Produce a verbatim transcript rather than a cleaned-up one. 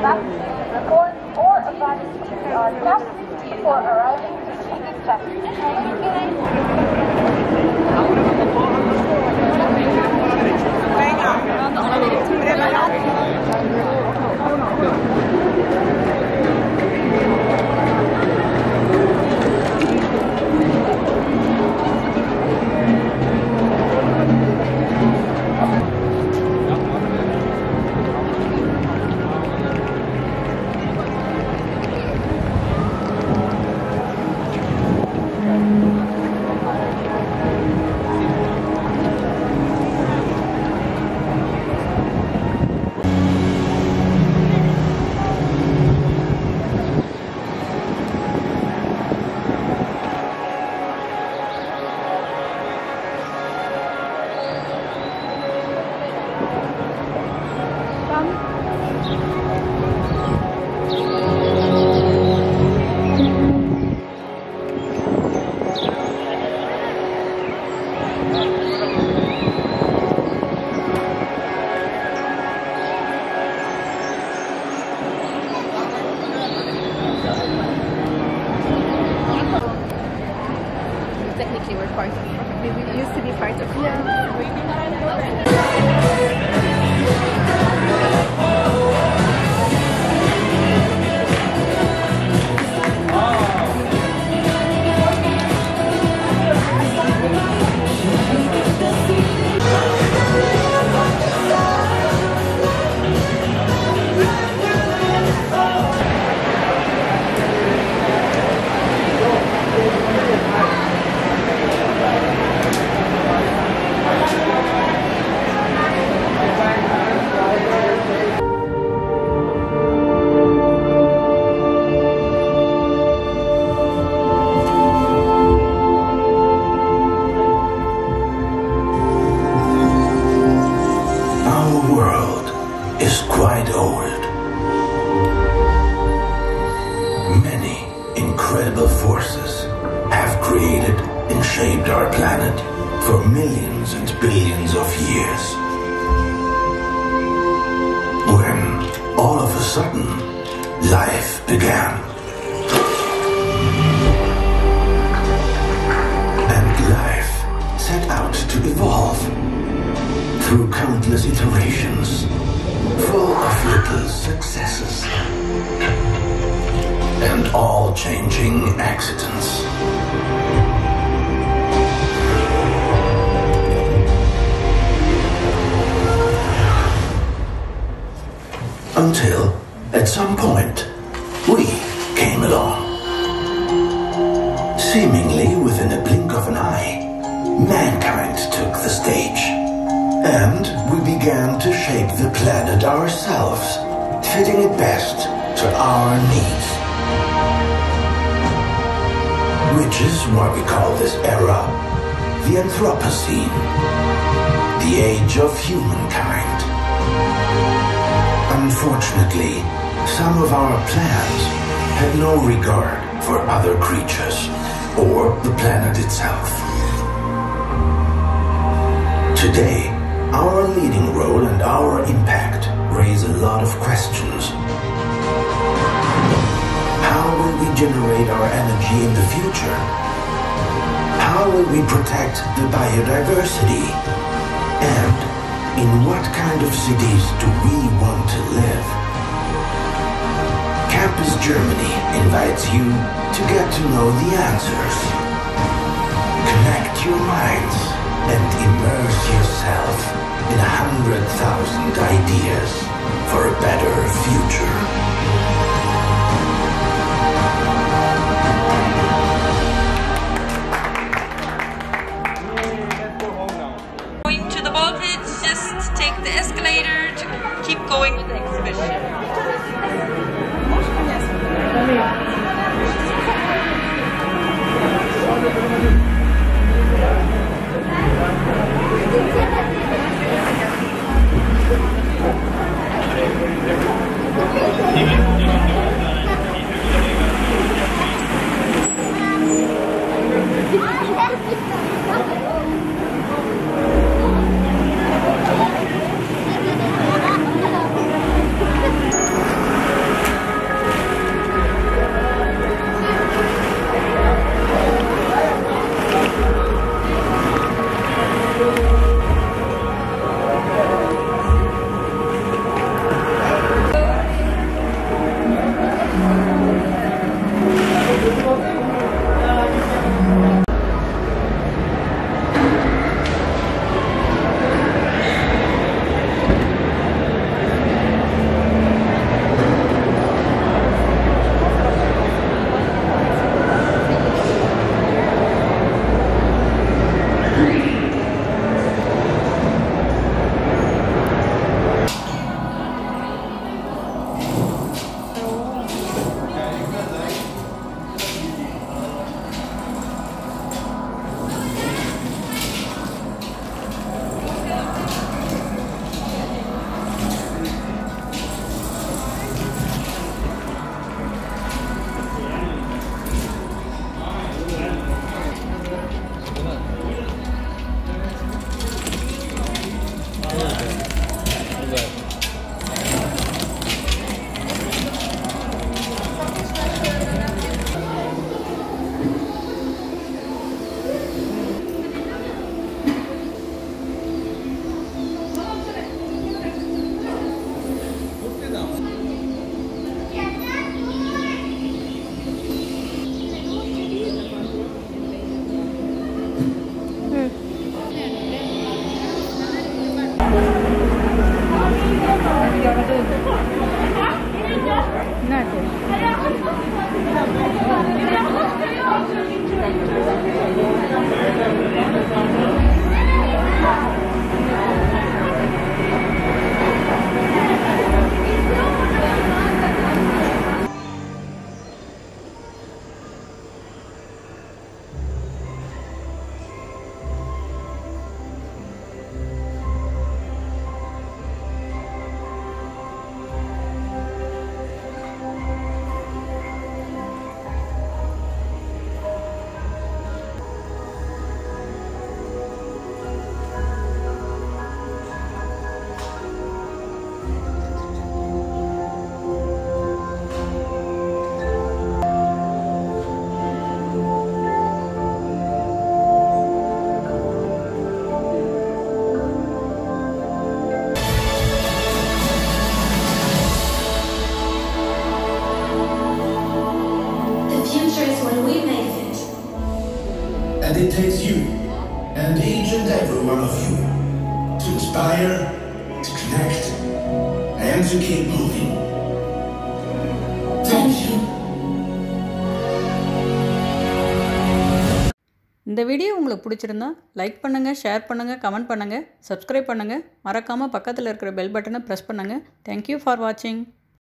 map, report, or advice are kept before arriving to Geetha. Technically we're part of, we used to be part of here. Incredible forces have created and shaped our planet for millions and billions of years. When, all of a sudden, life began. And life set out to evolve through countless iterations, full of little successes. And all changing accidents. Until, at some point, we came along. Seemingly within a blink of an eye, mankind took the stage. And we began to shape the planet ourselves, fitting it best to our needs. Which is why we call this era the Anthropocene, the age of humankind. Unfortunately, some of our plans had no regard for other creatures or the planet itself. Today, our leading role and our impact raise a lot of questions. How will we generate our energy in the future? How will we protect the biodiversity? And in what kind of cities do we want to live? Campus Germany invites you to get to know the answers. Connect your minds and immerse yourself in a hundred thousand ideas for a better future. Going with the exhibition. it takes you and each and every one of you to inspire, to connect, and to keep moving. Thank you. இந்த வீடியோ உங்களுக்கு பிடிச்சிருந்தா like பண்ணுங்கள், share பண்ணுங்கள், comment பண்ணுங்கள், subscribe பண்ணுங்கள். மறக்காமல் பக்கத்தில் இருக்கிற பெல் பட்டனை ப்ரெஸ் பண்ணுங்கள். தேங்க்யூ ஃபார் வாட்சிங்.